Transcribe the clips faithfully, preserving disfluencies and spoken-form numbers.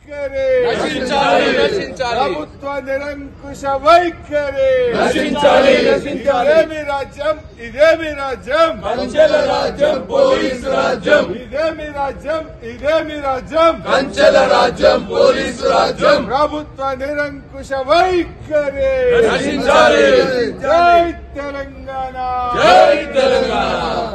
వైఖరి నశించాలి నశించాలి ప్రభుత్వ నిరంకుశ వైఖరి నశించాలి నశించాలి ఇదేమి రాజ్యం ఇదేమి రాజ్యం కంచెల రాజ్యం పోలీసు రాజ్యం ఇదేమి రాజ్యం ఇదేమి రాజ్యం కంచెల రాజ్యం పోలీసు రాజ్యం ప్రభుత్వ నిరంకుశ వైఖరి నశించాలి జై తెలంగాణ జై తెలంగాణ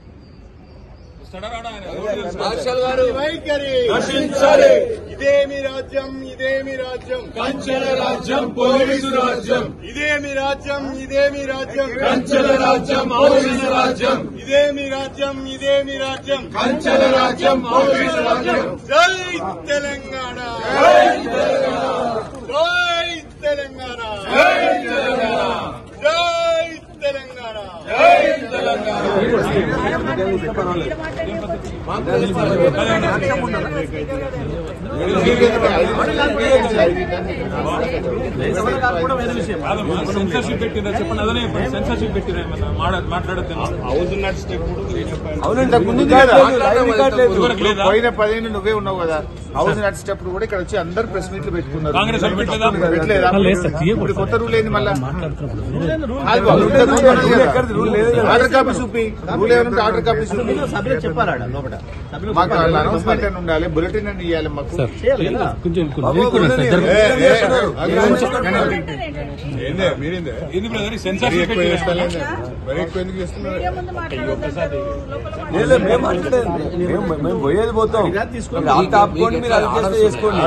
వైఖరి నశించాలి ఇదేమి రాజ్యం ఇదేమి రాజ్యం కంచెల రాజ్యం పోలీసు రాజ్యం ఇదేమి రాజ్యం ఇదేమి రాజ్యం కంచెల రాజ్యం పోలీసు రాజ్యం ఇదేమి రాజ్యం ఇదేమి రాజ్యం కంచెల రాజ్యం పోలీసు రాజ్యం జై తెలంగాణ జై తెలంగాణ జై తెలంగాణ జై తెలంగాణ జై తెలంగాణ జై సెన్సర్షిప్ పెట్టిందా చెప్పండి అదనే సెన్సర్షిప్ పెట్టిరా మాట్లాడద్దు పోయిన పదిహేను నువ్వే ఉన్నావు కదా హౌస్ నడిచేటప్పుడు కూడా ఇక్కడ వచ్చి అందరు ప్రెస్ మీట్లు పెట్టుకున్నారు ఇప్పుడు కొత్త రూల్ ఏంది మళ్ళీ ఆర్డర్ కాపీ చూపి రూల్ ఏమంటే ఆర్డర్ కాపీ చూపి చెప్పారా మాకు అనౌన్స్మెంట్ అని ఉండాలి బులెటిన్ అని ఇవ్వాలి మాకు మేము పోయేది పోతాం ఆపుకోండి మీరు అడ్జస్ట్ చేసుకోండి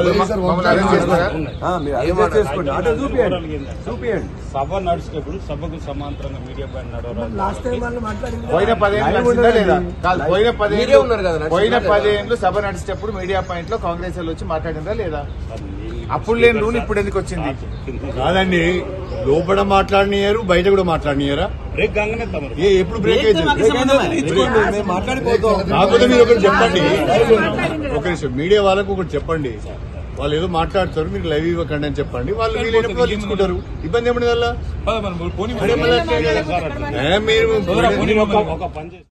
మీరు అడ్జస్ట్ చేసుకోండి ఆటో చూపియండి చూపియండి సభ నడిచేటప్పుడు సభకు సమాంతరంగా మీడియా పైన నడవరాదు పోయిన పదేళ్ళు లేదా కాదు పోయిన పదేళ్ళు పోయిన పదేళ్ళు సభ నడిచేటప్పుడు మీడియా పాయింట్ లో కాంగ్రెస్ వాళ్ళు వచ్చి మాట్లాడిందా లేదా అప్పుడు లేని రూల్ ఇప్పుడు ఎందుకు వచ్చింది కాదండి లోపల మాట్లాడినారు బయట కూడా మాట్లాడినారా బ్రేక్ కాగానే ఎప్పుడు బ్రేక్ అయితే మాట్లాడిపోతాం కాకపోతే మీరు ఒకటి చెప్పండి ఒక నిమిషం మీడియా వాళ్ళకు ఒకటి చెప్పండి వాళ్ళు ఏదో మాట్లాడతారు మీరు లైవ్ ఇవ్వకండి అని చెప్పండి వాళ్ళు వీలైనప్పుడు వాళ్ళు ఇచ్చుకుంటారు ఇబ్బంది ఏమన్నా పోనీ మీరు ఒక పని